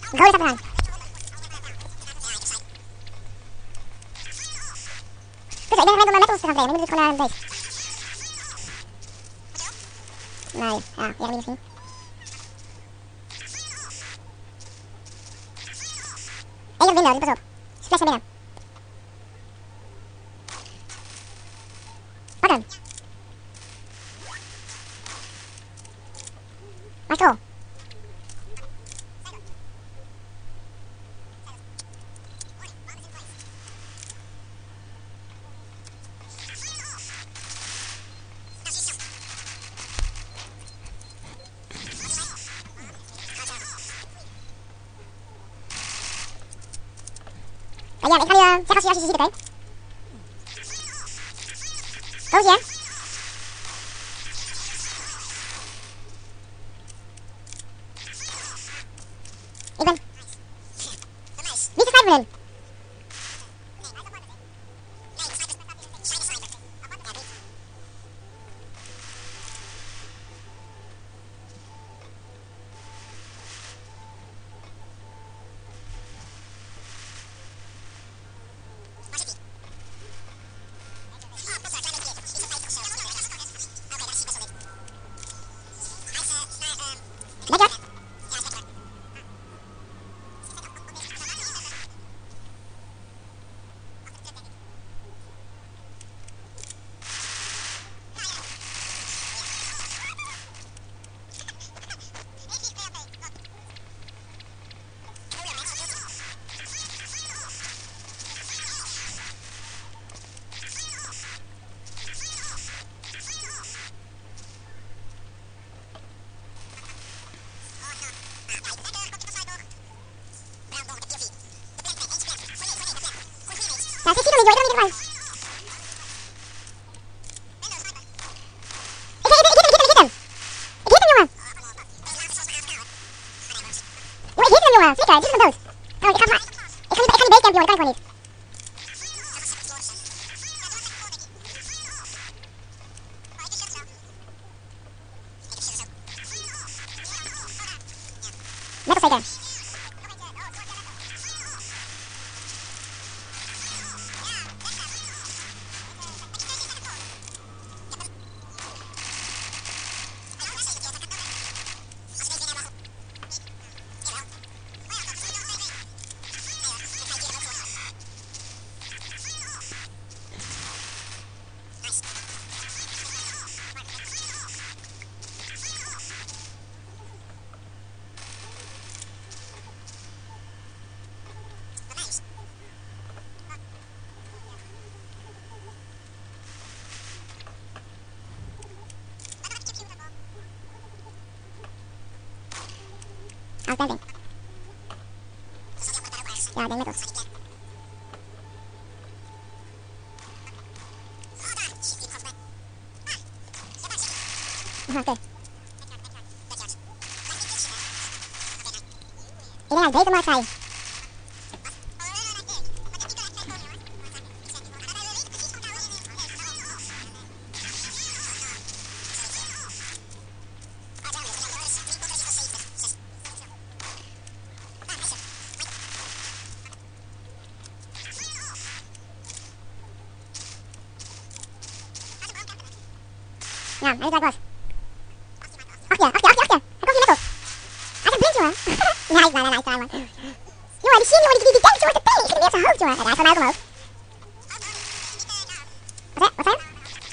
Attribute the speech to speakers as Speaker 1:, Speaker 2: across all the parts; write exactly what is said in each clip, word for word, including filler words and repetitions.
Speaker 1: Goal staat eraan. Goed, ik ben gewend om met ons te gaan trainen. Nu moet ik gewoon naar deze. Nee, ja, Jeremy misschien. Eén op window, dus pas op. Splash naar binnen. Pak hem. Maak goal. Ja, ik ga je uh, zeggen als je, als je ze ziet, oké? Okay? Koos je? Ik ben... Niet te schrijven met hem. Lekker. Ja, zit hier nog niet, joh. Ik kan er niet erbij. Ik hit hem, ik hit hem, ik hit hem. Ik hit hem, jongen. Jongen, ik hit hem, jongen. Flikker, dit is mijn dood. Oh, ik ga maar... Ik ga niet, ik ga niet basecampen, jongen. Dat kan gewoon niet. Net als zeker. Outstanding. Ja, ik denk met ons. Oké. Okay. Ik denk dat ik beter maar ga. Ja, hij is daar was. Achtje, achtje, achtje, achtje. Hij komt hier net op. Hij is blind, jongen. Nice, man, nice, man. Jongen, die zie jongen, die, die, die denkt, jongen, te ping. Ik zit hem niet op zijn hoofd, jongen. Ja, hij is van mij ook omhoog. Wat, hè? Wat zei je?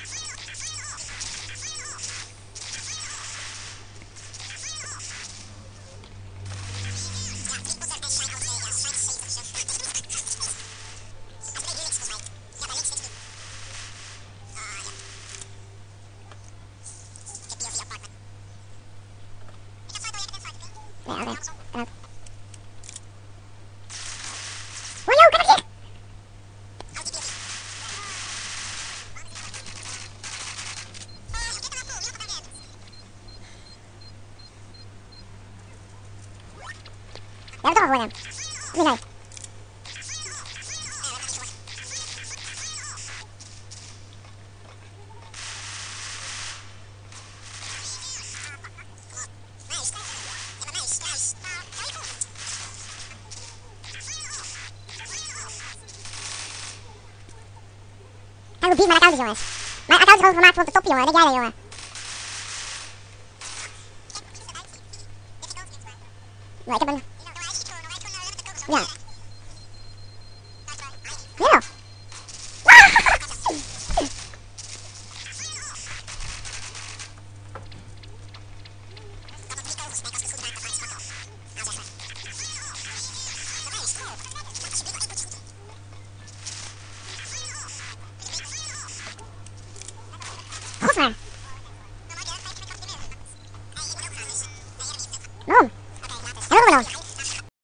Speaker 1: Ja, oké. Kan ook. Oh, yo, kan ik hier? We hebben toch al gewonnen. Nee, nee. Ga ik beat mijn account is, jongens. Mijn account is gewoon gemaakt voor op de top, jongen. Denk jij dat, jongen? Ja, ik heb een... Ja. Ja. Godver.